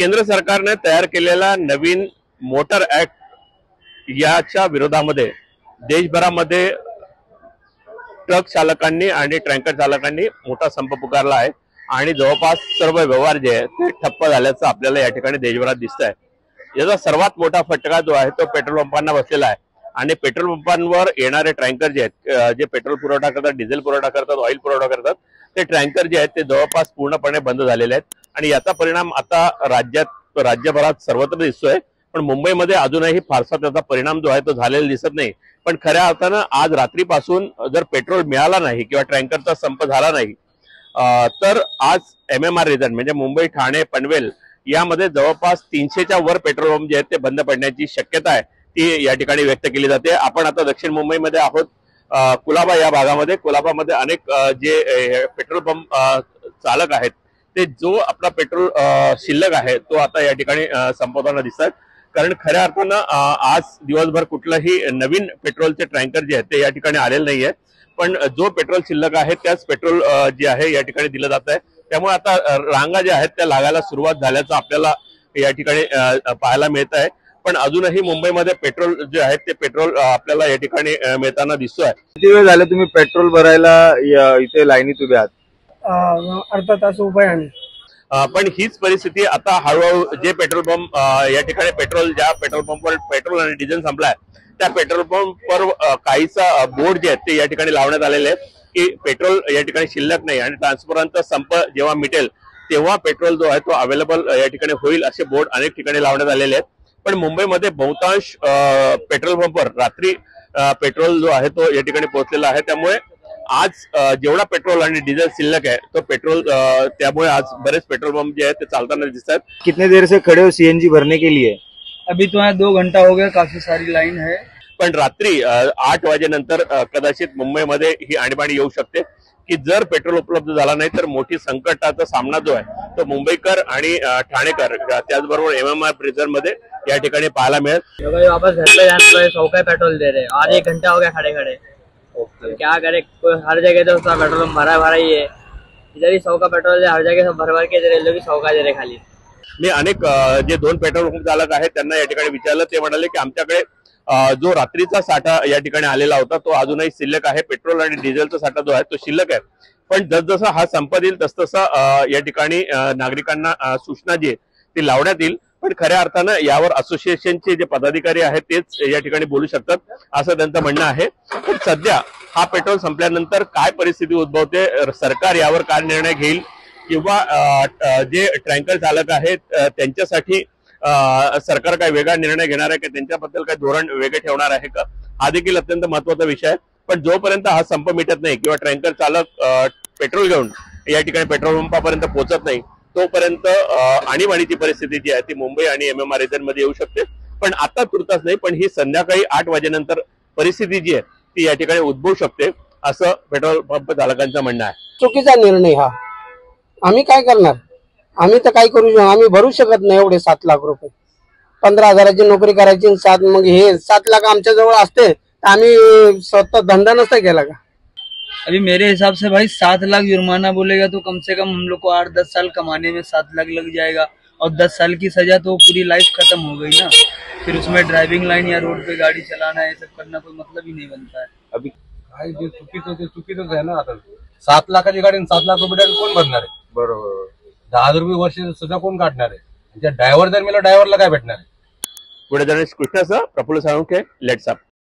केंद्र सरकारने तयार केलेला नवीन मोटर ऍक्ट याच्या विरोधामध्ये देशभरामध्ये ट्रक चालकांनी आणि टँकर चालकांनी मोठा संप पुकारला आहे आणि जवळपास सर्व व्यवहार जे आहे ते ठप्प झाल्याचं आपल्याला या ठिकाणी देशभरात दिसत आहे। याचा सर्वात मोठा फटका जो आहे तो पेट्रोल पंपांना बसलेला आहे आणि पेट्रोल पंपांवर येणारे टँकर जे आहेत जे पेट्रोल पुरवठा करतात, डिझेल पुरवठा करतात, ऑइल पुरवठा करतात, ते टँकर जे आहेत ते जवळपास पूर्णपणे बंद झालेले आहेत आणि याचा परिणाम आता राज्यभरात सर्वत्र दिसतोय। पण मुंबईमध्ये अजूनही फारसा त्याचा परिणाम जो आहे तो झालेला दिसत नाही। पण खऱ्या अर्थानं आज रात्रीपासून जर पेट्रोल मिळाला नाही किंवा टँकरचा संप झाला नाही तर आज MMR रिजन म्हणजे मुंबई, ठाणे, पनवेल यामध्ये जवळपास 300च्या वर पेट्रोल पंप जे आहेत ते बंद पडण्याची शक्यता आहे ती या ठिकाणी व्यक्त केली जाते। आपण आता दक्षिण मुंबईमध्ये आहोत, कुलाबा या भागामध्ये। कुलाबामध्ये अनेक जे पेट्रोल पंप चालक आहेत ते जो आपला पेट्रोल शिल्लक आहे तो आता या ठिकाणी संपवताना दिसतात। कारण खऱ्या अर्थानं आज दिवसभर कुठलंही नवीन पेट्रोलचे टँकर जे आहेत ते या ठिकाणी आलेले नाहीये, पण जो पेट्रोल शिल्लक आहे त्याच पेट्रोल जे आहे या ठिकाणी दिलं जात आहे। त्यामुळे आता रांगा ज्या आहेत त्या लागायला सुरुवात झाल्याचं आपल्याला या ठिकाणी पाहायला मिळत आहे। पण अजूनही मुंबईमध्ये पेट्रोल जे आहे ते पेट्रोल आपल्याला या ठिकाणी मिळताना दिसतोय। किती वेळ झाले तुम्ही पेट्रोल भरायला इथे लाईनीत उभे आहात? अर्धा तास उभे आहे। पण हीच परिस्थिती आता हळूहळू जे पेट्रोल पंप या ठिकाणी ज्या पेट्रोल पंपवर पेट्रोल आणि डिझेल संपलाय त्या पेट्रोल पंपवर काहीचा बोर्ड जे आहेत ते या ठिकाणी लावण्यात आलेले आहेत की पेट्रोल या ठिकाणी शिल्लक नाही आणि ट्रान्सफरांचा संप जेव्हा मिटेल तेव्हा पेट्रोल जो आहे तो अवेलेबल या ठिकाणी होईल असे बोर्ड अनेक ठिकाणी लावण्यात आलेले आहेत। पण मुंबईमध्ये बहुतांश पेट्रोल पंपवर रात्री पेट्रोल जो आहे तो या ठिकाणी पोहोचलेला आहे। त्यामुळे आज जेवढा पेट्रोल आणि डिझेल शिल्लक आहे तो पेट्रोल त्यामुळे आज बरेच पेट्रोल पंप जे आहेत ते चालताना दिसतात। कितने देर से खड़े हो CNG भरने के लिए? अभी तो यहाँ 2 घंटा हो गया, काफी सारी लाइन है। पण रात्री 8 वाजेनंतर कदाचित मुंबईमध्ये ही आणीबाणी येऊ शकते की जर पेट्रोल उपलब्ध झाला नाही तर मोठी संकटाचा सामना जो आहे तो मुंबईकर आणि ठाणेकर त्याचबरोबर MMR प्रिझन मध्ये या ठिकाणी पाहायला मिळेल। वापस घर पे जाने पर 100 का पेट्रोल दे रहे, आधे एक घंटा हो गया खड़े खड़े। क्या करे, हर जगह तो उसका पेट्रोल भरा ही है, इधर ही 100 का पेट्रोल हर जगह सब भर के दे रहे, लोग 100 का दे रहे खाली। मी अनेक जे 2 पेट्रोल पंप चालक आहेत त्यांना या ठिकाणी विचारलं, ते म्हणाले की आमच्याकडे जो रात्रीचा साठा या ठिकाणी आलेला होता तो अजूनही शिल्लक आहे, पेट्रोल आणि डिझेलचा साठा जो आहे तो शिल्लक आहे। पण जसजसा हा संप येईल तसतसा या ठिकाणी नागरिकांना सूचना जी ती लावण्यात येईल। पण खऱ्या अर्थानं यावर असोसिएशनचे जे पदाधिकारी आहेत तेच या ठिकाणी बोलू शकतात असं त्यांचं म्हणणं आहे। पण सध्या हा पेट्रोल संपल्यानंतर काय परिस्थिती उद्भवते, सरकार यावर काय निर्णय घेईल किंवा जे टँकर चालक आहेत त्यांच्यासाठी सरकार काय वेगळा निर्णय घेणार आहे की त्यांच्याबद्दल काय धोरण वेगळे ठेवणार आहे का, हा देखील अत्यंत महत्त्वाचा विषय आहे। पण जोपर्यंत हा संप मिटत नाही किंवा टँकर चालक पेट्रोल घेऊन या ठिकाणी पेट्रोल पंपापर्यंत पोहोचत नाही तोपर्यंत आणीबाणीची परिस्थिती जी आहे ती मुंबई आणि MMR रिजन मध्ये येऊ शकते। पण आता तुर्तास नाही, पण ही संध्याकाळी 8 वाजेनंतर परिस्थिती जी आहे ती या ठिकाणी उद्भवू शकते असं पेट्रोल पंप चालकांचं म्हणणं आहे। चुकीचा निर्णय हा, आम्ही काय करणार? आम्ही तर काही करू शकतो, आम्ही भरू शकत नाही एवढे 7 लाख रुपये। 15,000ची नोकरी करायची 7 मग हे 7 लाख आमच्या जवळ असते तर आम्ही स्वतः धंदा नसता केला का? अभी मेरे हिसाब से भाई 7 लाख जुर्माना बोलेगा तो कम से कम हम लोग को 8-10 साल कमाने में 7 लाख लग जाएगा और 10 साल की सजा तो पूरी लाइफ खत्म हो गई ना। फिर उसमें ड्राइविंग लाइन या रोड पे गाड़ी चलाना है सब करना कोई मतलब ही नहीं बनता है। अभी चुकीचं आहे ना। आता 7 लाखाची गाडी 7 लाख रुपये कोण भरणार आहे? बरोबर। 10 रुपये वर्ष सुद्धा कोण काढणार आहे? ड्रायव्हर जर मेला ड्रायव्हरला काय भेटणार आहे? पुढे जर्नलिस्ट कृष्णासह प्रफुल्ल साळुंखे, लेट्स अप।